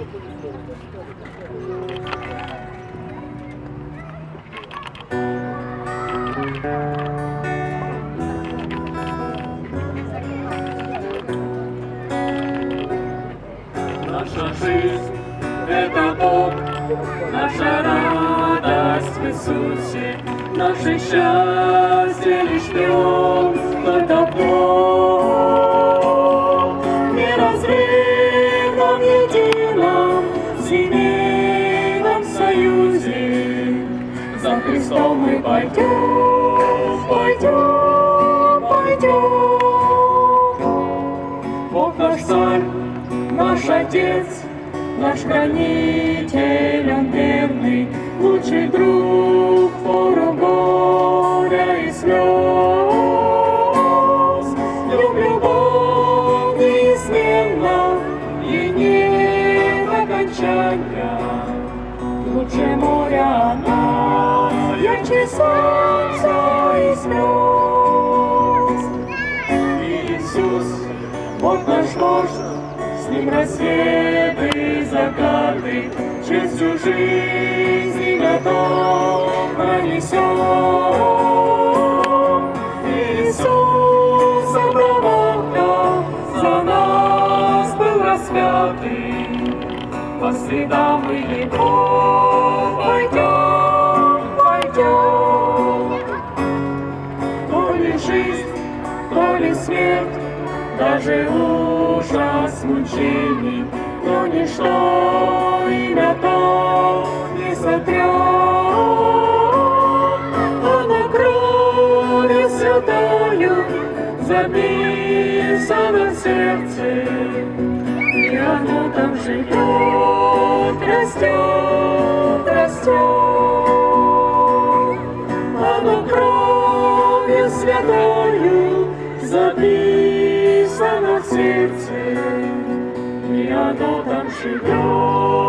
Наша жизнь — это Бог, наша радость в Иисусе, наше счастье лишь в Нем, только в Нем. Неразрывном едином семейном союзе за Христом мы пойдем, пойдем, пойдем. Бог наш Царь, наш Отец, наш хранитель, Он верный, лучший друг в пору горя и слез. Днем любовь неизменно и нет окончания, лучше моря она, ярче солнца и звезд. Иисус, Бог наш вождь, с Ним рассветы и закаты, через всю жизнь имя Дом пронесем. Иисус, оправдав, за нас был распятый, по следам мы Его пойдем, пойдем. То ли жизнь, то ли смерть, даже ужас мучений, но ничто имя то не сотрет. Оно кровью святою записано в сердце, и оно там живет, растет, растет. Оно кровью святою записано в сердце, и оно там живет.